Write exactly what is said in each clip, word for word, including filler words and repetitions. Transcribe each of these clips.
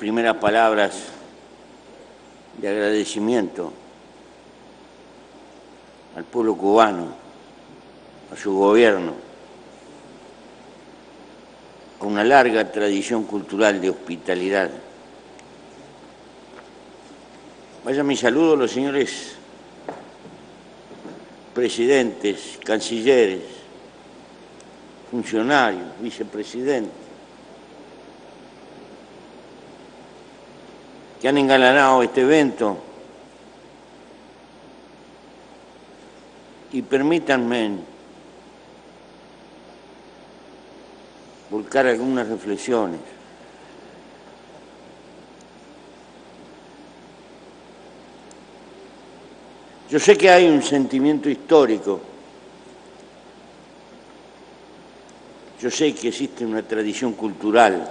primeras palabras de agradecimiento al pueblo cubano, a su gobierno, a una larga tradición cultural de hospitalidad. Vaya mi saludo a los señores presidentes, cancilleres, funcionarios, vicepresidentes, que han engalanado este evento, y permítanme volcar algunas reflexiones. Yo sé que hay un sentimiento histórico, yo sé que existe una tradición cultural,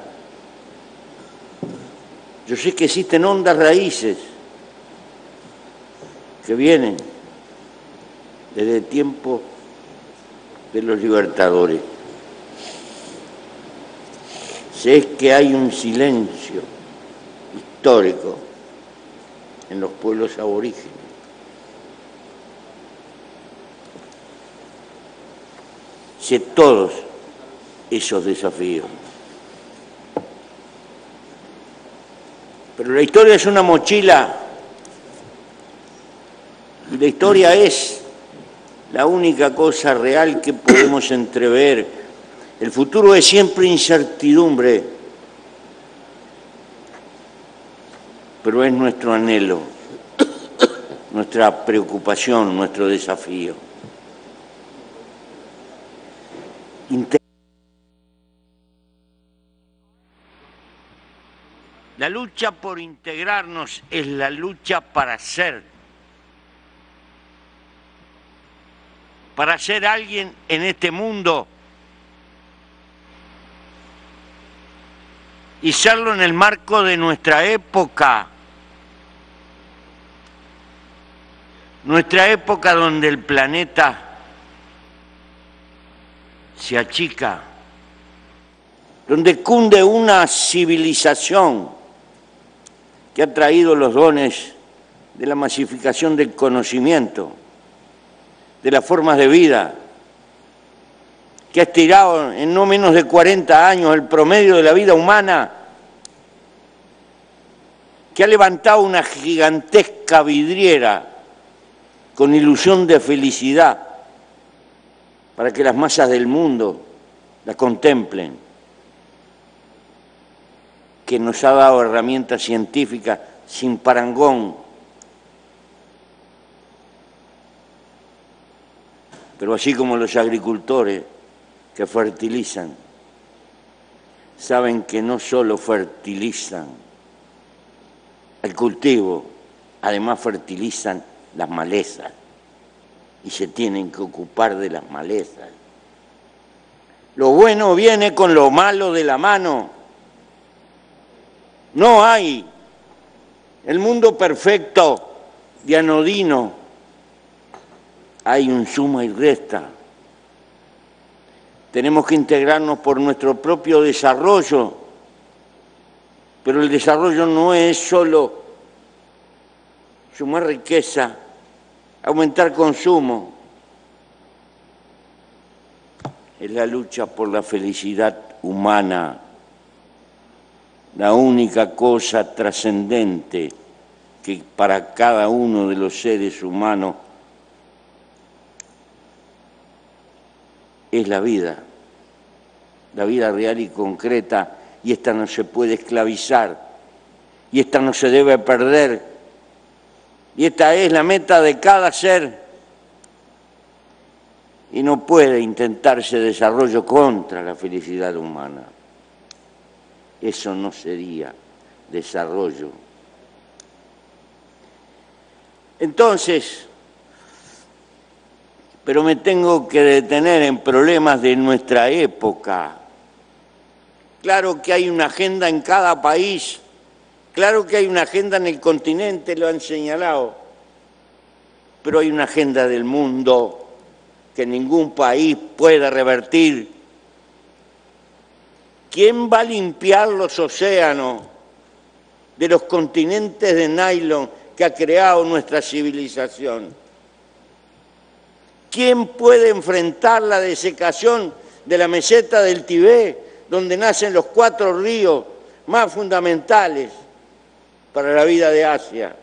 yo sé que existen hondas raíces que vienen desde el tiempo de los libertadores. Sé que hay un silencio histórico en los pueblos aborígenes. Sé todos esos desafíos. Pero la historia es una mochila y la historia es la única cosa real que podemos entrever. El futuro es siempre incertidumbre, pero es nuestro anhelo, nuestra preocupación, nuestro desafío. La lucha por integrarnos es la lucha para ser, para ser alguien en este mundo y serlo en el marco de nuestra época, nuestra época donde el planeta se achica, donde cunde una civilización que ha traído los dones de la masificación del conocimiento, de las formas de vida, que ha estirado en no menos de cuarenta años el promedio de la vida humana, que ha levantado una gigantesca vidriera con ilusión de felicidad para que las masas del mundo la contemplen, que nos ha dado herramientas científicas sin parangón, pero así como los agricultores que fertilizan, saben que no solo fertilizan el cultivo, además fertilizan las malezas y se tienen que ocupar de las malezas. Lo bueno viene con lo malo de la mano. No hay el mundo perfecto de anodino, hay un suma y resta. Tenemos que integrarnos por nuestro propio desarrollo, pero el desarrollo no es solo sumar riqueza, aumentar consumo, es la lucha por la felicidad humana, la única cosa trascendente que para cada uno de los seres humanos es la vida, la vida real y concreta, y esta no se puede esclavizar, y esta no se debe perder, y esta es la meta de cada ser, y no puede intentarse desarrollo contra la felicidad humana. Eso no sería desarrollo. Entonces, pero me tengo que detener en problemas de nuestra época. Claro que hay una agenda en cada país, claro que hay una agenda en el continente, lo han señalado, pero hay una agenda del mundo que ningún país puede revertir. ¿Quién va a limpiar los océanos? de los continentes de nylon que ha creado nuestra civilización? ¿Quién puede enfrentar la desecación de la meseta del Tibet, donde nacen los cuatro ríos más fundamentales para la vida de Asia?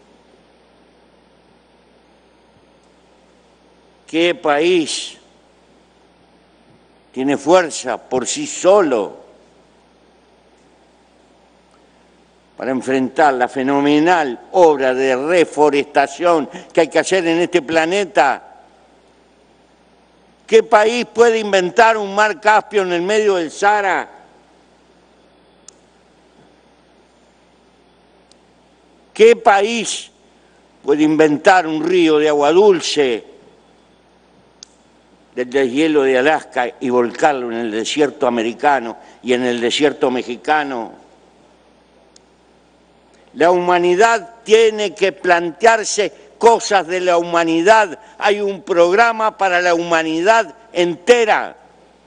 ¿Qué país tiene fuerza por sí solo para enfrentar la fenomenal obra de reforestación que hay que hacer en este planeta? ¿Qué país puede inventar un mar Caspio en el medio del Sahara? ¿Qué país puede inventar un río de agua dulce del deshielo de Alaska y volcarlo en el desierto americano y en el desierto mexicano? La humanidad tiene que plantearse cosas de la humanidad. Hay un programa para la humanidad entera.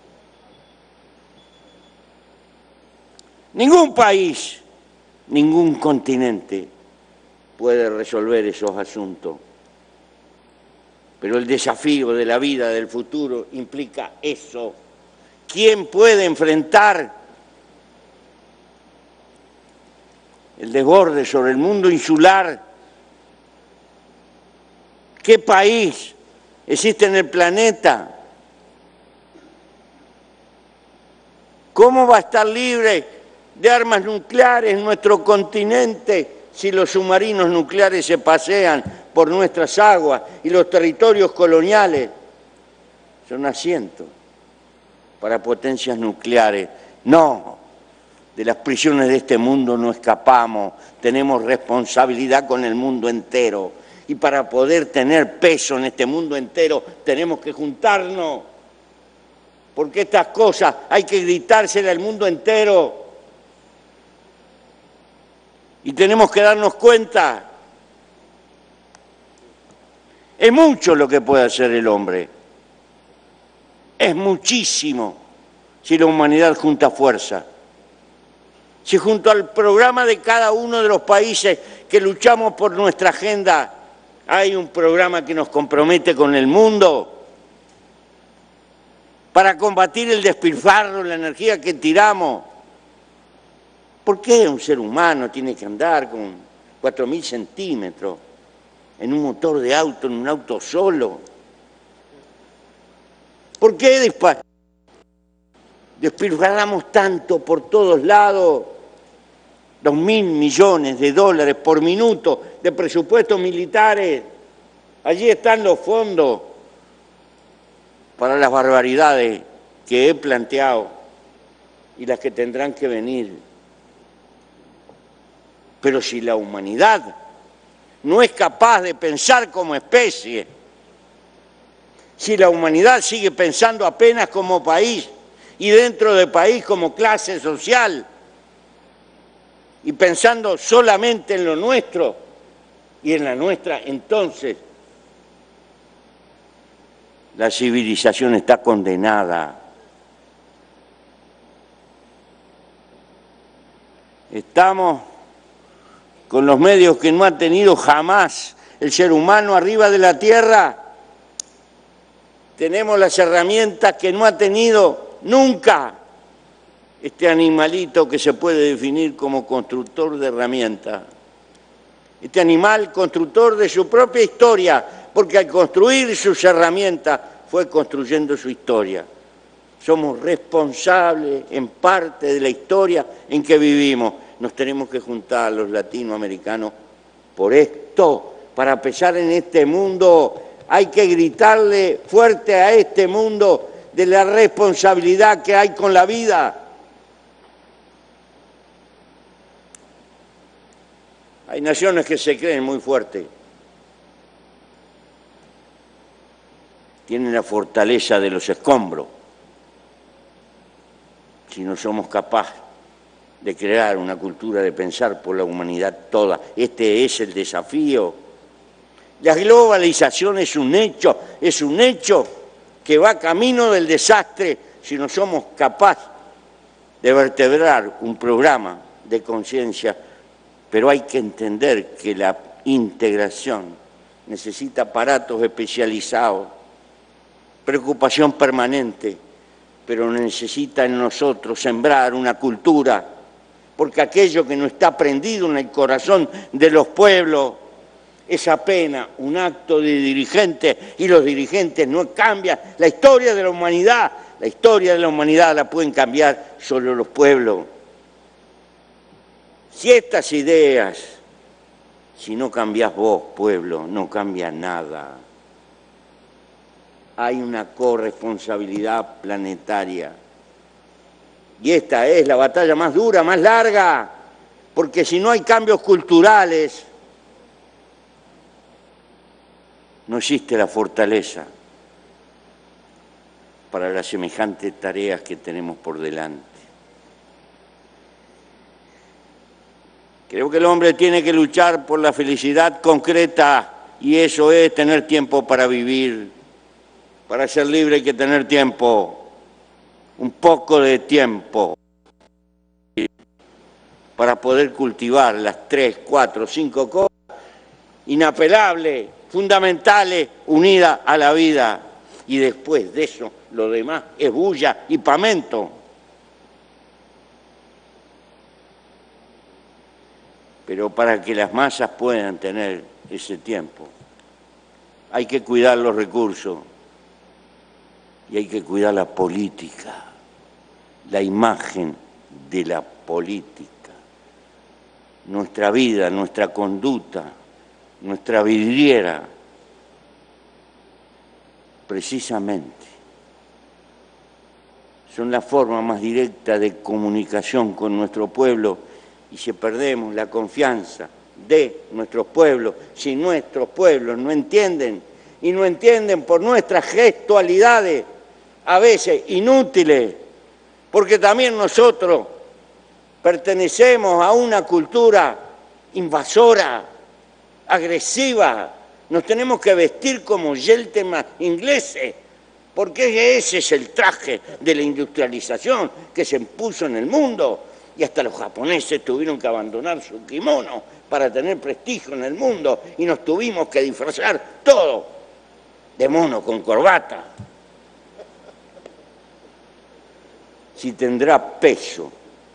Ningún país, ningún continente puede resolver esos asuntos. Pero el desafío de la vida del futuro implica eso. ¿Quién puede enfrentar el desborde sobre el mundo insular? ¿Qué país existe en el planeta? ¿Cómo va a estar libre de armas nucleares nuestro continente si los submarinos nucleares se pasean por nuestras aguas y los territorios coloniales son asientos para potencias nucleares? No, de las prisiones de este mundo no escapamos, tenemos responsabilidad con el mundo entero. Y para poder tener peso en este mundo entero tenemos que juntarnos, porque estas cosas hay que gritárselas al mundo entero. Y tenemos que darnos cuenta. Es mucho lo que puede hacer el hombre. Es muchísimo si la humanidad junta fuerza. Si junto al programa de cada uno de los países que luchamos por nuestra agenda hay un programa que nos compromete con el mundo para combatir el despilfarro, la energía que tiramos. ¿Por qué un ser humano tiene que andar con cuatro mil centímetros en un motor de auto, en un auto solo? ¿Por qué despilfarramos tanto por todos lados? Dos mil millones de dólares por minuto de presupuestos militares. Allí están los fondos para las barbaridades que he planteado y las que tendrán que venir. Pero si la humanidad no es capaz de pensar como especie, si la humanidad sigue pensando apenas como país y dentro del país como clase social, y pensando solamente en lo nuestro y en la nuestra, entonces la civilización está condenada. Estamos con los medios que no ha tenido jamás el ser humano arriba de la tierra. Tenemos las herramientas que no ha tenido nunca este animalito que se puede definir como constructor de herramientas. Este animal constructor de su propia historia, porque al construir sus herramientas fue construyendo su historia. Somos responsables en parte de la historia en que vivimos. Nos tenemos que juntar los latinoamericanos por esto, para pesar en este mundo. Hay que gritarle fuerte a este mundo de la responsabilidad que hay con la vida. Hay naciones que se creen muy fuertes. Tienen la fortaleza de los escombros. Si no somos capaces de crear una cultura de pensar por la humanidad toda, este es el desafío. La globalización es un hecho, es un hecho que va camino del desastre si no somos capaces de vertebrar un programa de conciencia pero hay que entender que la integración necesita aparatos especializados, preocupación permanente, pero necesita en nosotros sembrar una cultura, porque aquello que no está prendido en el corazón de los pueblos es apenas un acto de dirigentes, y los dirigentes no cambian la historia de la humanidad. La historia de la humanidad la pueden cambiar solo los pueblos. Si estas ideas, si no cambias vos, pueblo, no cambia nada. Hay una corresponsabilidad planetaria. Y esta es la batalla más dura, más larga, porque si no hay cambios culturales, no existe la fortaleza para las semejantes tareas que tenemos por delante. Creo que el hombre tiene que luchar por la felicidad concreta, y eso es tener tiempo para vivir. Para ser libre hay que tener tiempo, un poco de tiempo, para poder cultivar las tres, cuatro, cinco cosas inapelables, fundamentales, unidas a la vida. Y después de eso, lo demás es bulla y pamento. Pero para que las masas puedan tener ese tiempo, hay que cuidar los recursos y hay que cuidar la política, la imagen de la política, nuestra vida, nuestra conducta, nuestra vidriera, precisamente, son la forma más directa de comunicación con nuestro pueblo. Y si perdemos la confianza de nuestros pueblos, si nuestros pueblos no entienden, y no entienden por nuestras gestualidades, a veces inútiles, porque también nosotros pertenecemos a una cultura invasora, agresiva, nos tenemos que vestir como gentlemen ingleses, porque ese es el traje de la industrialización que se impuso en el mundo, y hasta los japoneses tuvieron que abandonar su kimono para tener prestigio en el mundo, y nos tuvimos que disfrazar todo de mono con corbata. Si tendrá peso,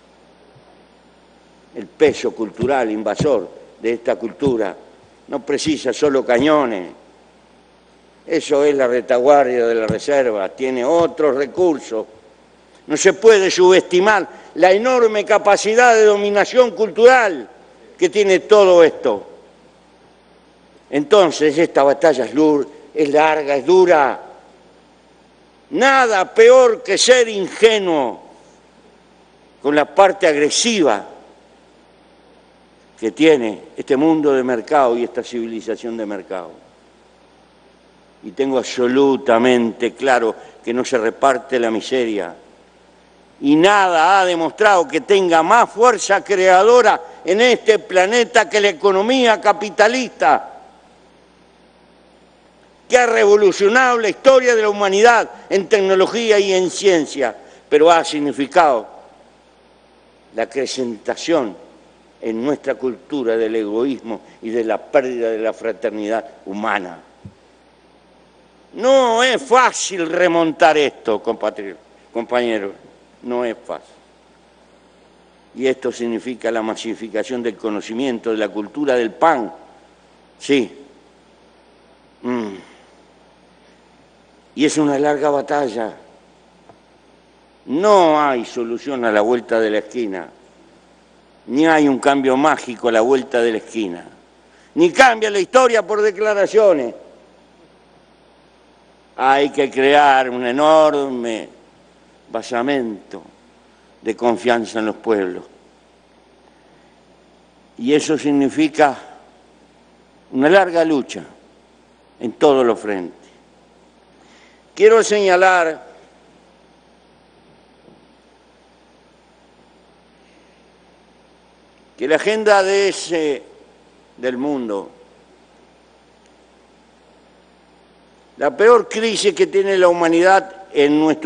el peso cultural invasor de esta cultura, no precisa solo cañones, eso es la retaguardia de la reserva, tiene otros recursos. No se puede subestimar la enorme capacidad de dominación cultural que tiene todo esto. Entonces, esta batalla es, es larga, es dura. Nada peor que ser ingenuo con la parte agresiva que tiene este mundo de mercado y esta civilización de mercado. Y tengo absolutamente claro que no se reparte la miseria. Y nada ha demostrado que tenga más fuerza creadora en este planeta que la economía capitalista, que ha revolucionado la historia de la humanidad en tecnología y en ciencia, pero ha significado la acrecentación en nuestra cultura del egoísmo y de la pérdida de la fraternidad humana. No es fácil remontar esto, compañeros, no es fácil. Y esto significa la masificación del conocimiento, de la cultura del pan. Sí. Mm. Y es una larga batalla. No hay solución a la vuelta de la esquina. Ni hay un cambio mágico a la vuelta de la esquina. Ni cambia la historia por declaraciones. Hay que crear un enorme basamento de confianza en los pueblos. Y eso significa una larga lucha en todos los frentes. Quiero señalar que la agenda de ese, del mundo, la peor crisis que tiene la humanidad en nuestra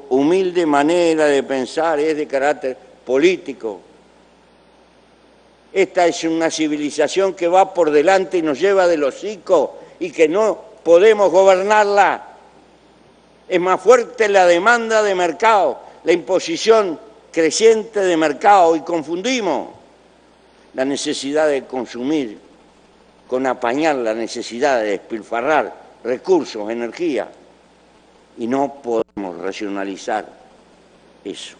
humilde manera de pensar es de carácter político. esta es una civilización que va por delante y nos lleva del hocico y que no podemos gobernarla. Es más fuerte la demanda de mercado, la imposición creciente de mercado, y confundimos la necesidad de consumir con apañar la necesidad de despilfarrar recursos, energía, y no podemos racionalizar eso.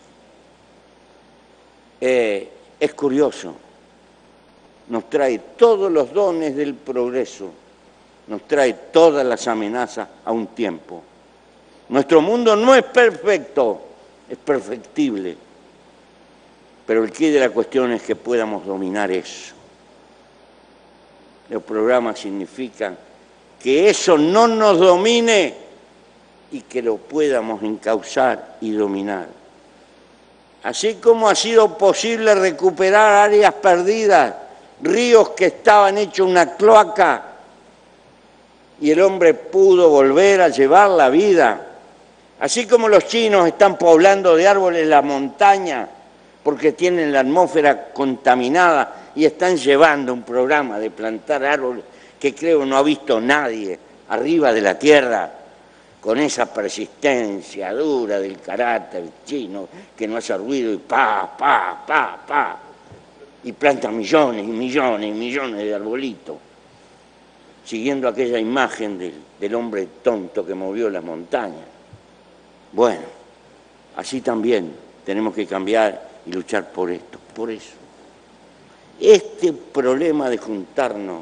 Eh, es curioso, nos trae todos los dones del progreso, nos trae todas las amenazas a un tiempo. Nuestro mundo no es perfecto, es perfectible, pero el quid de la cuestión es que podamos dominar eso. Los programas significan que eso no nos domine y que lo podamos encauzar y dominar. Así como ha sido posible recuperar áreas perdidas, ríos que estaban hechos una cloaca, y el hombre pudo volver a llevar la vida. Así como los chinos están poblando de árboles la montaña porque tienen la atmósfera contaminada y están llevando un programa de plantar árboles que creo no ha visto nadie arriba de la tierra, con esa persistencia dura del carácter chino que no hace ruido y pa, pa, pa, pa, y planta millones y millones y millones de arbolitos, siguiendo aquella imagen del, del hombre tonto que movió las montañas. Bueno, así también tenemos que cambiar y luchar por esto, por eso. Este problema de juntarnos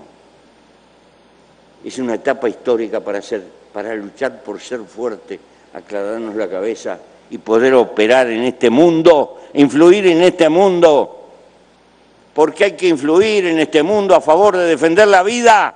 es una etapa histórica para, ser, para luchar por ser fuerte, aclararnos la cabeza y poder operar en este mundo, influir en este mundo, porque hay que influir en este mundo a favor de defender la vida.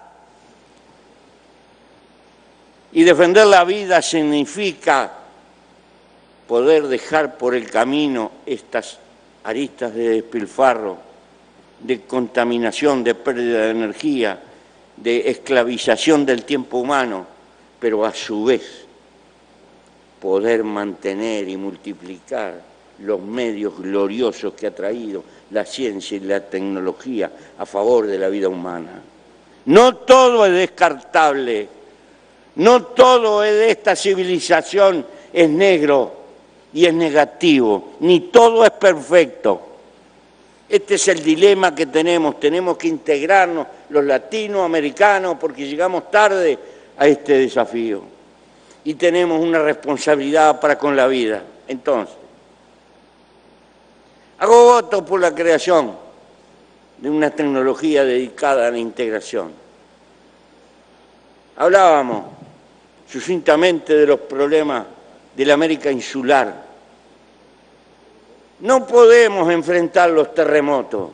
Y defender la vida significa poder dejar por el camino estas aristas de despilfarro, de contaminación, de pérdida de energía, de esclavización del tiempo humano, pero a su vez poder mantener y multiplicar los medios gloriosos que ha traído la ciencia y la tecnología a favor de la vida humana. No todo es descartable, no todo es de esta civilización es negro y es negativo, ni todo es perfecto. Este es el dilema que tenemos, tenemos que integrarnos los latinoamericanos porque llegamos tarde a este desafío y tenemos una responsabilidad para con la vida. Entonces, hago voto por la creación de una tecnología dedicada a la integración. Hablábamos sucintamente de los problemas de la América insular. No podemos enfrentar los terremotos,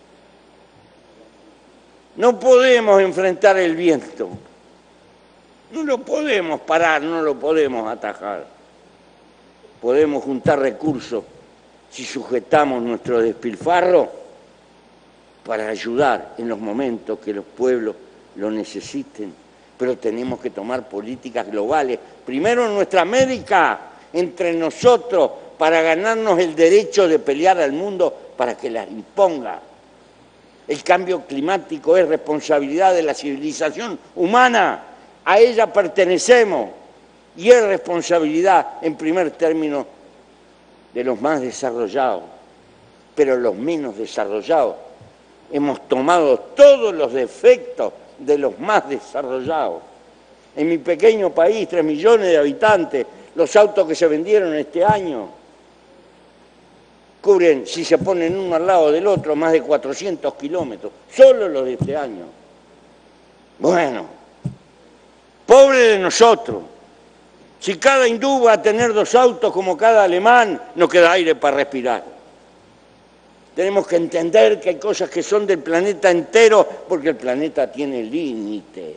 no podemos enfrentar el viento, no lo podemos parar, no lo podemos atajar. Podemos juntar recursos si sujetamos nuestro despilfarro para ayudar en los momentos que los pueblos lo necesiten, pero tenemos que tomar políticas globales, primero en nuestra América, entre nosotros, para ganarnos el derecho de pelear al mundo para que las imponga. El cambio climático es responsabilidad de la civilización humana, a ella pertenecemos, y es responsabilidad, en primer término, de los más desarrollados, pero los menos desarrollados. Hemos tomado todos los defectos de los más desarrollados. En mi pequeño país, tres millones de habitantes, los autos que se vendieron este año cubren, si se ponen uno al lado del otro, más de cuatrocientos kilómetros, solo los de este año. Bueno, pobre de nosotros. Si cada hindú va a tener dos autos como cada alemán, no queda aire para respirar. Tenemos que entender que hay cosas que son del planeta entero, porque el planeta tiene límites.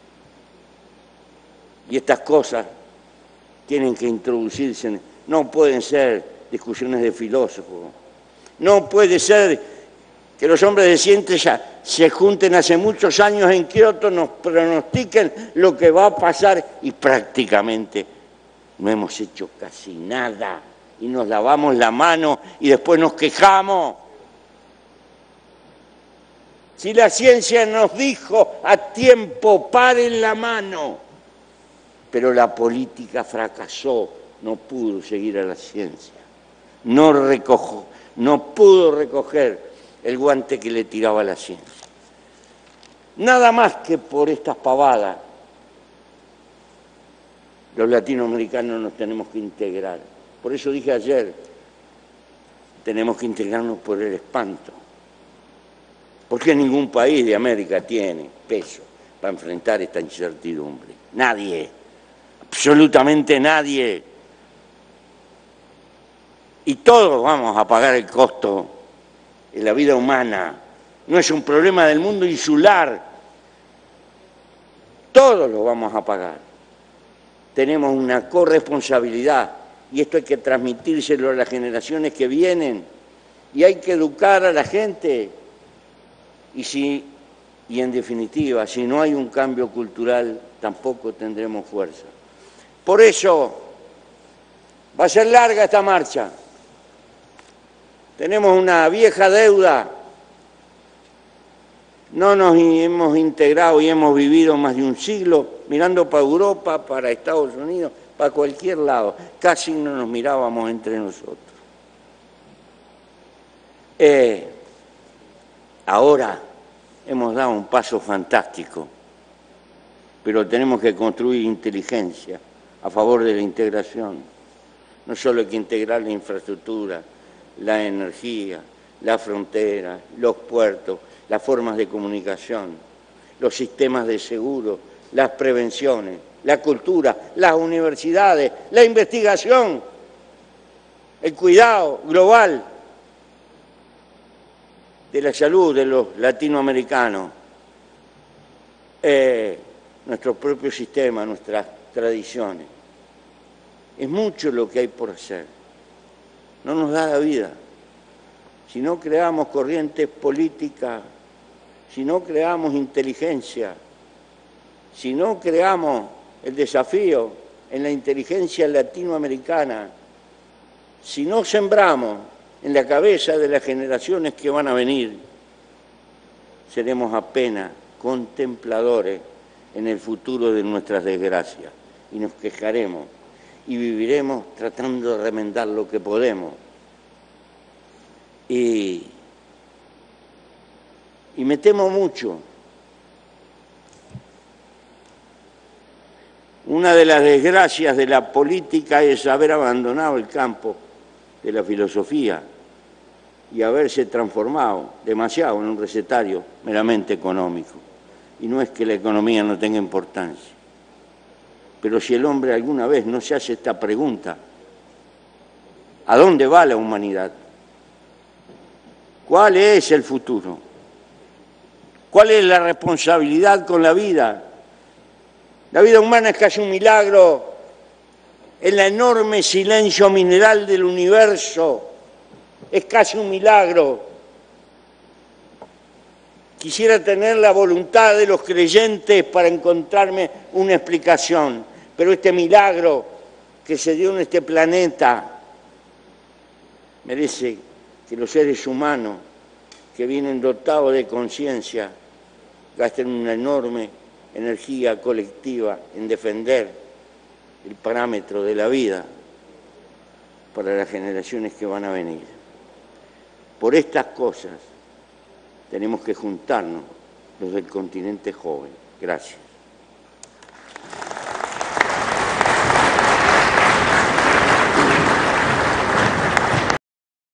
Y estas cosas tienen que introducirse, no pueden ser discusiones de filósofos. No puede ser que los hombres de ciencia se junten hace muchos años en Kioto, nos pronostiquen lo que va a pasar y prácticamente no hemos hecho casi nada y nos lavamos la mano y después nos quejamos. Si la ciencia nos dijo a tiempo, paren la mano, pero la política fracasó, no pudo seguir a la ciencia, no, recojo, no pudo recoger el guante que le tiraba la ciencia. Nada más que por estas pavadas, los latinoamericanos nos tenemos que integrar. Por eso dije ayer, tenemos que integrarnos por el espanto. Porque ningún país de América tiene peso para enfrentar esta incertidumbre. Nadie, absolutamente nadie. Y todos vamos a pagar el costo de la vida humana. No es un problema del mundo insular. Todos lo vamos a pagar. Tenemos una corresponsabilidad y esto hay que transmitírselo a las generaciones que vienen y hay que educar a la gente. Y, si, y en definitiva, si no hay un cambio cultural, tampoco tendremos fuerza. Por eso va a ser larga esta marcha. Tenemos una vieja deuda. No nos hemos integrado y hemos vivido más de un siglo mirando para Europa, para Estados Unidos, para cualquier lado. Casi no nos mirábamos entre nosotros. Eh, ahora hemos dado un paso fantástico, pero tenemos que construir inteligencia a favor de la integración. No solo hay que integrar la infraestructura, la energía, la frontera, los puertos, las formas de comunicación, los sistemas de seguro, las prevenciones, la cultura, las universidades, la investigación, el cuidado global de la salud de los latinoamericanos, eh, nuestro propio sistema, nuestras tradiciones. Es mucho lo que hay por hacer. No nos da la vida. Si no creamos corrientes políticas, si no creamos inteligencia, si no creamos el desafío en la inteligencia latinoamericana, si no sembramos en la cabeza de las generaciones que van a venir, seremos apenas contempladores en el futuro de nuestras desgracias y nos quejaremos y viviremos tratando de remendar lo que podemos. Y, y me temo mucho. Una de las desgracias de la política es haber abandonado el campo de la filosofía y haberse transformado demasiado en un recetario meramente económico. Y no es que la economía no tenga importancia, pero si el hombre alguna vez no se hace esta pregunta, ¿a dónde va la humanidad? ¿Cuál es el futuro? ¿Cuál es la responsabilidad con la vida? La vida humana es casi un milagro en el enorme silencio mineral del universo. Es casi un milagro. Quisiera tener la voluntad de los creyentes para encontrarme una explicación, pero este milagro que se dio en este planeta merece que los seres humanos que vienen dotados de conciencia gasten una enorme energía colectiva en defender el parámetro de la vida para las generaciones que van a venir. Por estas cosas tenemos que juntarnos los del continente joven. Gracias.